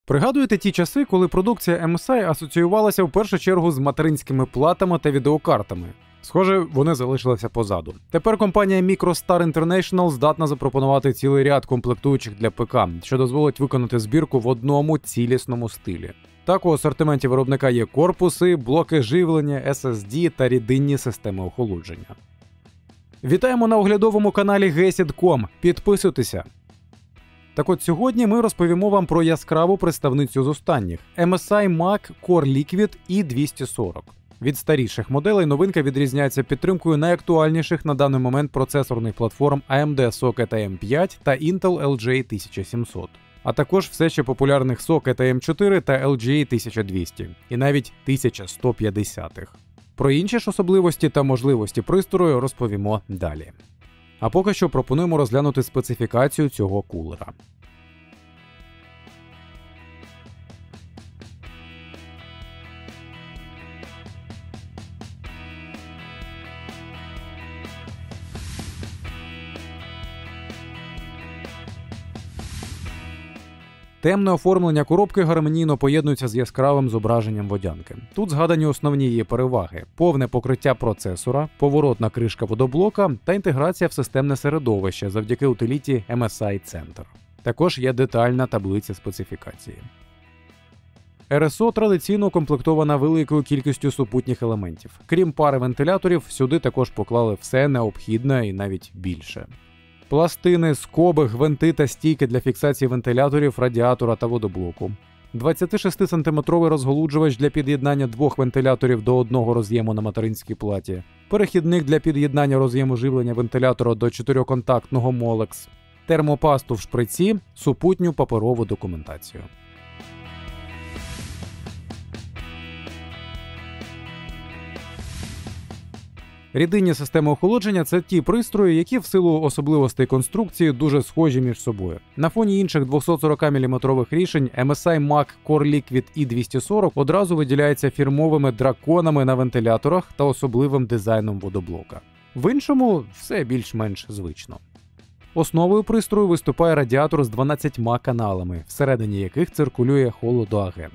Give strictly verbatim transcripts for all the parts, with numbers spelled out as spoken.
Пригадуєте ті часи, коли продукція ем ес ай асоціювалася в першу чергу з материнськими платами та відеокартами? Схоже, вони залишилися позаду. Тепер компанія MicroStar International здатна запропонувати цілий ряд комплектуючих для ПК, що дозволить виконати збірку в одному цілісному стилі. Так, у асортименті виробника є корпуси, блоки живлення, ес ес ді та рідинні системи охолодження. Вітаємо на оглядовому каналі гесід крапка ком. Підписуйтеся! Так от сьогодні ми розповімо вам про яскраву представницю з останніх – ем ес ай Mac Core Liquid і двісті сорок. Від старіших моделей новинка відрізняється підтримкою найактуальніших на даний момент процесорних платформ ей ем ді Socket ей ем п'ять та Intel ел джі ей тисяча сімсот, а також все ще популярних Socket ей ем чотири та ел джі ей тисяча двісті, і навіть тисяча сто п'ятдесят. Про інші ж особливості та можливості пристрою розповімо далі. А поки що пропонуємо розглянути специфікацію цього кулера. Темне оформлення коробки гармонійно поєднується з яскравим зображенням водянки. Тут згадані основні її переваги – повне покриття процесора, поворотна кришка водоблока та інтеграція в системне середовище завдяки утиліті ем ес ай Center. Також є детальна таблиця специфікації. ер ес о традиційно укомплектована великою кількістю супутніх елементів. Крім пари вентиляторів, сюди також поклали все необхідне і навіть більше. Пластини, скоби, гвинти та стійки для фіксації вентиляторів, радіатора та водоблоку. двадцятишестисантиметровий розголуджувач для під'єднання двох вентиляторів до одного роз'єму на материнській платі. Перехідник для під'єднання роз'єму живлення вентилятора до чотириконтактного Molex. Термопасту в шприці, супутню паперову документацію. Рідинні системи охолодження – це ті пристрої, які в силу особливостей конструкції дуже схожі між собою. На фоні інших двохсотсорокаміліметрових рішень ем ес ай Mac Core Liquid і двісті сорок одразу виділяється фірмовими драконами на вентиляторах та особливим дизайном водоблока. В іншому все більш-менш звично. Основою пристрою виступає радіатор з дванадцятьма каналами, всередині яких циркулює холодоагент.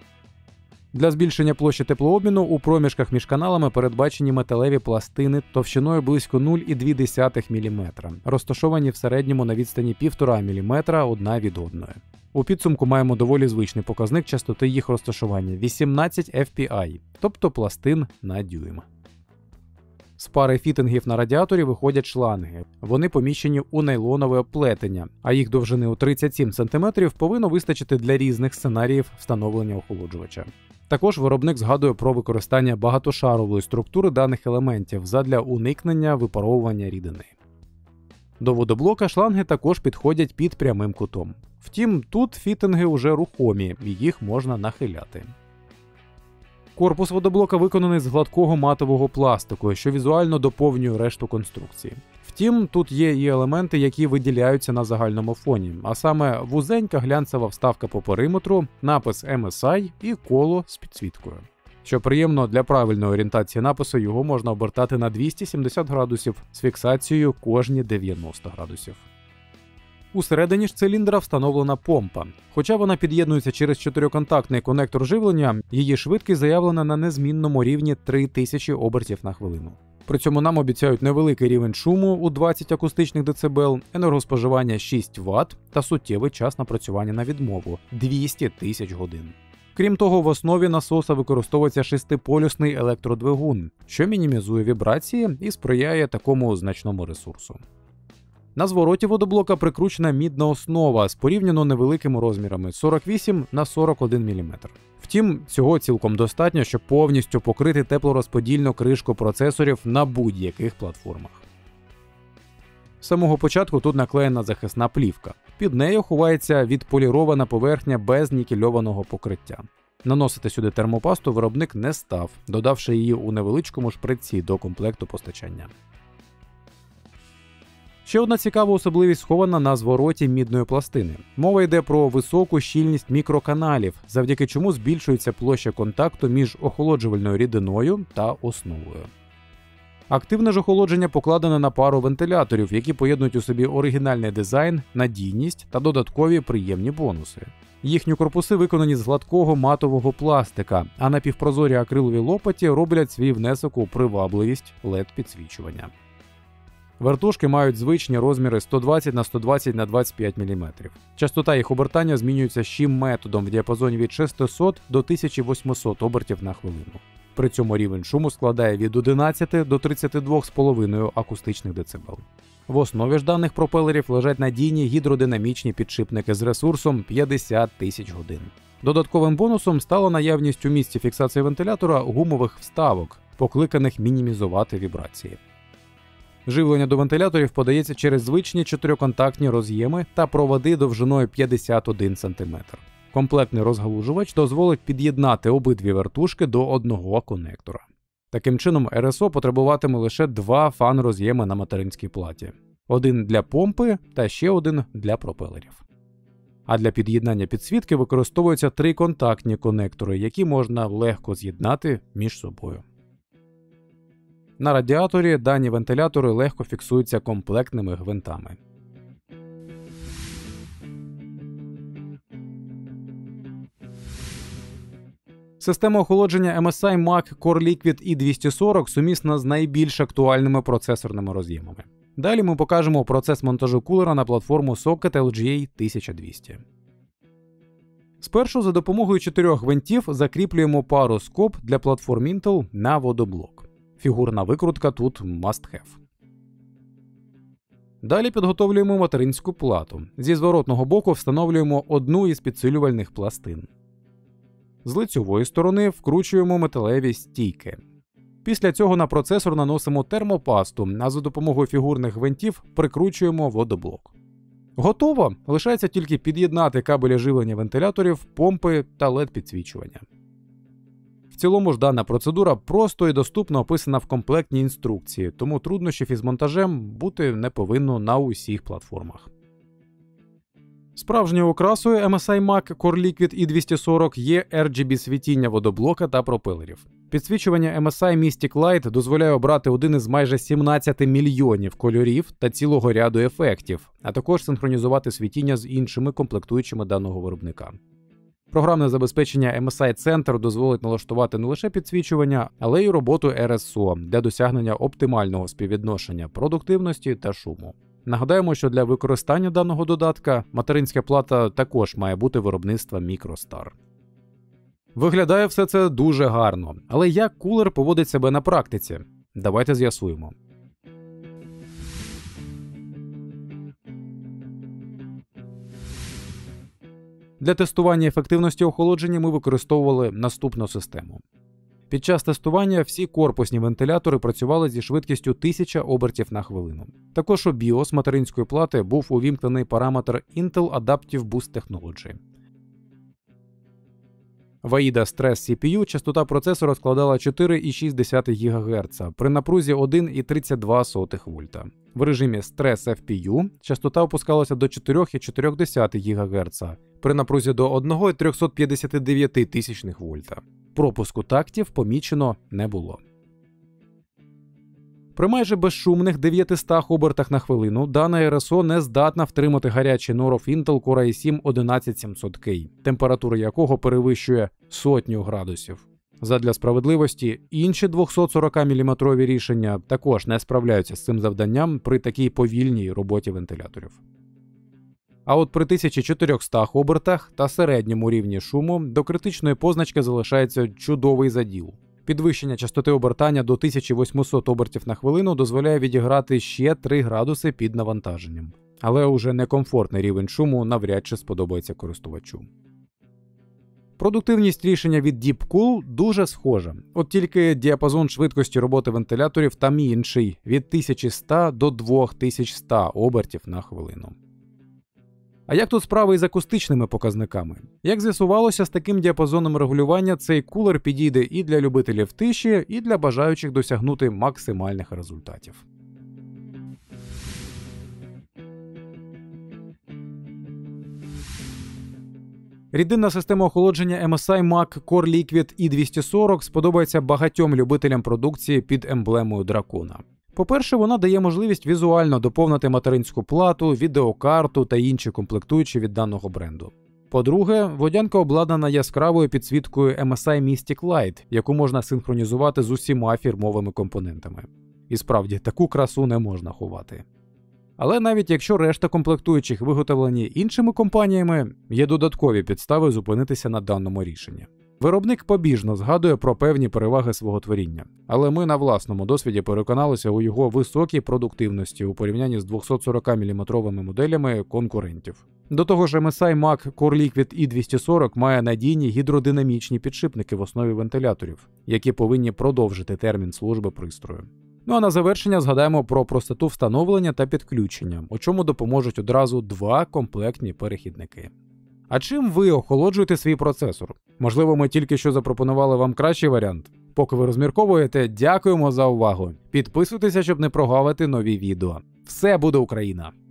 Для збільшення площі теплообміну у проміжках між каналами передбачені металеві пластини товщиною близько нуль цілих дві десятих міліметра, розташовані в середньому на відстані півтора міліметра одна від одної. У підсумку маємо доволі звичний показник частоти їх розташування – вісімнадцять еф пі ай, тобто пластин на дюйм. З пари фітингів на радіаторі виходять шланги. Вони поміщені у нейлонове оплетення, а їх довжини у тридцять сім сантиметрів повинно вистачити для різних сценаріїв встановлення охолоджувача. Також виробник згадує про використання багатошарової структури даних елементів задля уникнення випаровування рідини. До водоблока шланги також підходять під прямим кутом. Втім, тут фітинги уже рухомі, і їх можна нахиляти. Корпус водоблока виконаний з гладкого матового пластику, що візуально доповнює решту конструкції. Втім, тут є і елементи, які виділяються на загальному фоні, а саме вузенька глянцева вставка по периметру, напис ем ес ай і коло з підсвіткою. Що приємно, для правильної орієнтації напису його можна обертати на двісті сімдесят градусів з фіксацією кожні дев'яносто градусів. Усередині ж циліндра встановлена помпа. Хоча вона під'єднується через чотириконтактний конектор живлення, її швидкість заявлена на незмінному рівні три тисячі обертів на хвилину. При цьому нам обіцяють невеликий рівень шуму у двадцять акустичних децибел, енергоспоживання шість ватт та суттєвий час напрацювання на відмову – двісті тисяч годин. Крім того, в основі насоса використовується шестиполюсний електродвигун, що мінімізує вібрації і сприяє такому значному ресурсу. На звороті водоблока прикручена мідна основа з порівняно невеликими розмірами – сорок вісім на сорок один міліметр. Втім, цього цілком достатньо, щоб повністю покрити теплорозподільну кришку процесорів на будь-яких платформах. З самого початку тут наклеєна захисна плівка. Під нею ховається відполірована поверхня без нікельованого покриття. Наносити сюди термопасту виробник не став, додавши її у невеличкому шприці до комплекту постачання. Ще одна цікава особливість схована на звороті мідної пластини. Мова йде про високу щільність мікроканалів, завдяки чому збільшується площа контакту між охолоджувальною рідиною та основою. Активне ж охолодження покладене на пару вентиляторів, які поєднують у собі оригінальний дизайн, надійність та додаткові приємні бонуси. Їхні корпуси виконані з гладкого матового пластика, а напівпрозорі акрилові лопаті роблять свій внесок у привабливість лед-підсвічування. Вертушки мають звичні розміри сто двадцять на сто двадцять на двадцять п'ять міліметрів. Частота їх обертання змінюється щім-методом в діапазоні від шестисот до тисячі восьмисот обертів на хвилину. При цьому рівень шуму складає від одинадцяти до тридцяти двох з половиною акустичних децибел. В основі ж даних пропелерів лежать надійні гідродинамічні підшипники з ресурсом п'ятдесят тисяч годин. Додатковим бонусом стала наявність у місці фіксації вентилятора гумових вставок, покликаних мінімізувати вібрації. Живлення до вентиляторів подається через звичні чотириконтактні роз'єми та проводи довжиною п'ятдесят один сантиметр. Комплектний розгалужувач дозволить під'єднати обидві вертушки до одного конектора. Таким чином, ар ес о потребуватиме лише два фан-роз'єми на материнській платі. Один для помпи та ще один для пропелерів. А для під'єднання підсвітки використовуються триконтактні конектори, які можна легко з'єднати між собою. На радіаторі дані вентилятори легко фіксуються комплектними гвинтами. Система охолодження ем ес ай мак Core Liquid і двісті сорок сумісна з найбільш актуальними процесорними роз'ємами. Далі ми покажемо процес монтажу кулера на платформу сокет ел джі ей тисяча двісті. Спершу за допомогою чотирьох гвинтів закріплюємо пару скоб для платформ Intel на водоблок. Фігурна викрутка тут must have. Далі підготовлюємо материнську плату. Зі зворотного боку встановлюємо одну із підсилювальних пластин. З лицьової сторони вкручуємо металеві стійки. Після цього на процесор наносимо термопасту, а за допомогою фігурних гвинтів прикручуємо водоблок. Готово! Лишається тільки під'єднати кабелі живлення вентиляторів, помпи та лед-підсвічування. В цілому ж дана процедура просто і доступно описана в комплектній інструкції, тому труднощів із монтажем бути не повинно на усіх платформах. Справжньою окрасою ем ес ай мак Core Liquid і двісті сорок є ар джі бі-світіння водоблока та пропелерів. Підсвічування ем ес ай Mystic Light дозволяє обрати один із майже сімнадцяти мільйонів кольорів та цілого ряду ефектів, а також синхронізувати світіння з іншими комплектуючими даного виробника. Програмне забезпечення ем ес ай Center дозволить налаштувати не лише підсвічування, але й роботу ар ес о для досягнення оптимального співвідношення продуктивності та шуму. Нагадаємо, що для використання даного додатка материнська плата також має бути виробництва MicroStar. Виглядає все це дуже гарно, але як кулер поводить себе на практиці? Давайте з'ясуємо. Для тестування ефективності охолодження ми використовували наступну систему. Під час тестування всі корпусні вентилятори працювали зі швидкістю тисяча обертів на хвилину. Також у біос материнської плати був увімкнений параметр Intel Adaptive Boost Technology. В ей ай ді ей Stress сі пі ю частота процесора складала чотири цілих шість десятих гігаґерца при напрузі один цілих тридцять два сотих вольта. В режимі Stress еф пі ю частота опускалася до чотири цілих чотири десятих гігаґерца при напрузі до один цілих триста п'ятдесят дев'ять тисячних вольта. Пропуску тактів помічено не було. При майже безшумних дев'ятистах обертах на хвилину дана ар ес о не здатна втримати гарячий норов Intel Core ай сім одинадцять сімсот кей, температура якого перевищує сотню градусів. Задля справедливості, інші двохсотсорокаміліметрові рішення також не справляються з цим завданням при такій повільній роботі вентиляторів. А от при тисячі чотирьохстах обертах та середньому рівні шуму до критичної позначки залишається чудовий заділ. Підвищення частоти обертання до тисячі восьмисот обертів на хвилину дозволяє відіграти ще три градуси під навантаженням. Але уже некомфортний рівень шуму навряд чи сподобається користувачу. Продуктивність рішення від Deepcool дуже схожа. От тільки діапазон швидкості роботи вентиляторів там інший – від тисячі ста до двох тисяч ста обертів на хвилину. А як тут справи із акустичними показниками? Як з'ясувалося, з таким діапазоном регулювання цей кулер підійде і для любителів тиші, і для бажаючих досягнути максимальних результатів. Рідинна система охолодження ем ес ай мак Core Liquid і двісті сорок сподобається багатьом любителям продукції під емблемою дракона. По-перше, вона дає можливість візуально доповнити материнську плату, відеокарту та інші комплектуючі від даного бренду. По-друге, водянка обладнана яскравою підсвіткою ем ес ай Mystic Light, яку можна синхронізувати з усіма фірмовими компонентами. І справді, таку красу не можна ховати. Але навіть якщо решта комплектуючих виготовлені іншими компаніями, є додаткові підстави зупинитися на даному рішенні. Виробник побіжно згадує про певні переваги свого творіння, але ми на власному досвіді переконалися у його високій продуктивності у порівнянні з двохсотсорокаміліметровими моделями конкурентів. До того ж, ем ес ай Mach CoreLiquid і двісті сорок має надійні гідродинамічні підшипники в основі вентиляторів, які повинні продовжити термін служби пристрою. Ну а на завершення згадаємо про простоту встановлення та підключення, у чому допоможуть одразу два комплектні перехідники. А чим ви охолоджуєте свій процесор? Можливо, ми тільки що запропонували вам кращий варіант? Поки ви розмірковуєте, дякуємо за увагу. Підписуйтеся, щоб не прогавити нові відео. Все буде Україна!